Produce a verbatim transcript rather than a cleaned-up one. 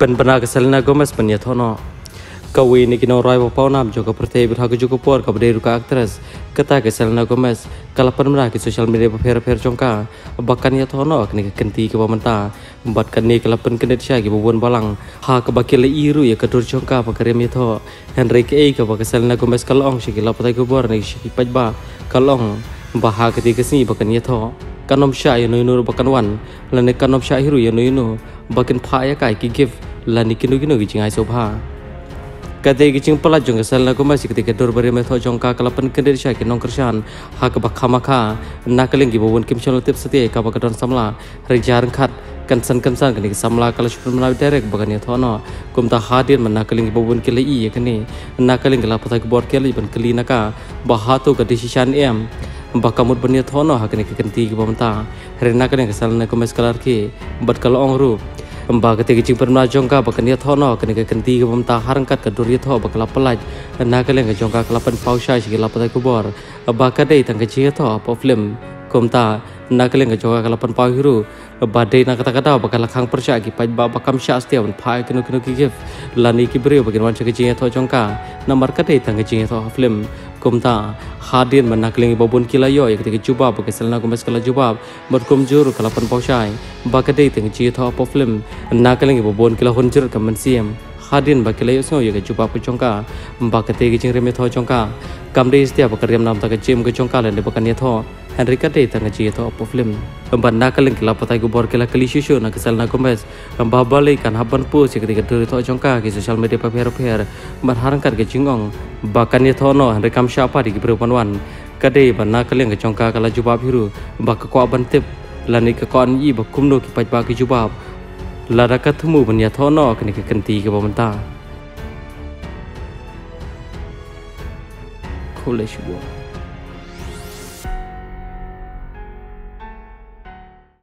เป็นปัญหากับเซเลนาโกเมสเป็นยาทอนอกวีนิกินอรอยพาวน้ำจงกับประเทศบิทากุจุกปอร์กับเดรุกาอักเทรสกตากับเซเลนาโกเมสกลับเป็นมากับโซเชียลมีเดียเพอร์เพอร์จงกาบักกันยาทอนอกนี่กันตีกับมันตาบัดกันนี่กลับเป็นกันเดชากับบุญบาลังหากบักเกลอีรุยกับตัวจงกาบักเรียมยาทอเฮนริกเอกับบักเซเลนาโกเมสกลองชิกิลาปะไตกุบอร์นี่ชิกิปัจบากลองบาหากตีกับนี่บักกันยาทอกันนมชายนุยนูบักกันวันและในกันนมชายฮิรุยนุยนูบักกันพายกายกิกิฟและนี่กินุกินุกิจิงไอโซภาKata kicing pelat jong kesal nak masih ketika dor beri metode jongka kalapan kendiri saya kinong kerjaan hak bakha makha nakaling gibawon kim channel tip setia kaba kadon samla rejar khat kansan kansan kini samla kala super menawi direct bagani thono kumta hadir menakaling gibawon kele i kini nakaling gala patai bor kele ban keli naka bahato ka decision em bakamut bani thono hak ni kenti gibamta rena kali kesal nak mas kalar ki bat kala ongru Mbak ketika cing pernah jongka bahkan dia thono kena kenti ke pemta harangkat ke duri tho bakal pelaj nak kalian ke jongka kelapan pausai segi lapai kubor bahkan dei tang kecil tho apa film komta nak kalian ke jongka kelapan pauhiru badai nak kata-kata bakal khang percaya ki paj bakam sya setiap pai kenu kenu kigif lani ki beri bagian wan kecil tho jongka nomor kadai tang kecil tho film komta hadir menakling babun kilayo ya ketika jubab bagi selna kumes kala jubab berkum jur kalapan pausai bakadai teng ji tho apa film nakaling babun kila hunjur kaman siam hadin bakilayo so ya jubab ke jongka bakate ki jing reme tho jongka kamde setiap bakariam nam ta ke jim ke jongka lan de bakan ya tho Henry kadai teng ji tho apa film ban nakaling kila patai gubor kila kali shishu nak selna kumes babale kan haban pu si ketika dur tho jongka ki social media paper-paper berharangkat ke jingong bakan ya tho no Henry kam siapa di berupan wan kadai ban nakaling ke jongka kala jubab hiru bak ko bantip lani ke kon i bakum no ki paj ba ki jubab lara katemu ban ya tho no kini ke kenti ke bamanta khole shubho